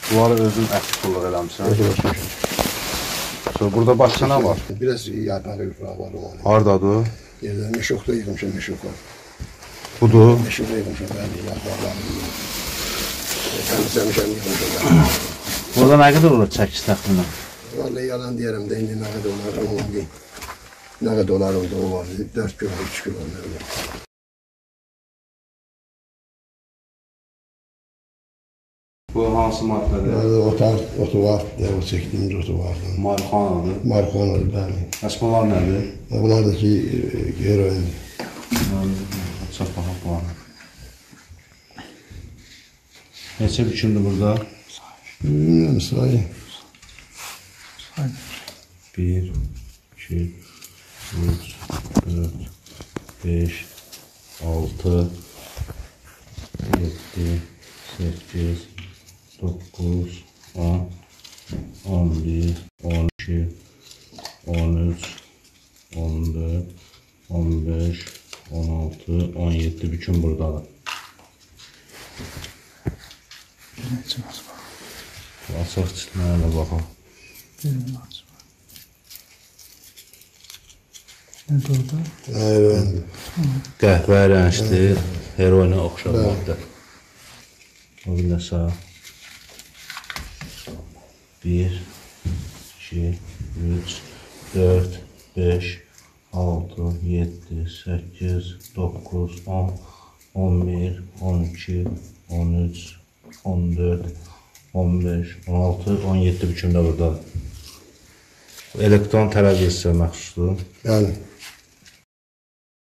Bunları özün əksik olur eləmişsən. Özür Burada başqa nə var? Biraz yarpağı yuprağı var. Hardadır? Yerdə meşoqda yığmışam, meşoqda. Budur. Meşoqda yığmışam, bəli, yarpaqlarını. Təmizləmişəm, yığmışam. Burada nə qədər olur çəkiş təxminən? Vallahi yalan deyərəm də, indi nə qədər olar, indi nə qədər olar orada o var, 4 kilo, 3 kilo. Bu hansı maddədir? Otu var, o çəkdiyimiz otu var. Marihuanadır. Marihuanadır, bəli. Bəs bunlar nədir? Bunlar da ki, heroindir. Çox baxaq bunlar. Neçə biçimdir burada? Bilmirəm, sayı. 1, 2, 3, 4, 5, 6, 7, 8, 9, 10, 11, 12, 13, 14, 15, 16, 17 bütün buradadır. Açıq çıxmayana baxaq. Nədir orada? Heroindir. Qəhvə rəngli, heroinə oxşar maddə. O bir də sağ. 1, 2, 3, 4, 5, 6, 7, 8, 9, 10, 11, 12, 13, 14, 15, 16, 17 biçimdə buradadır. Elektron televizya məxsusdur. Yəni,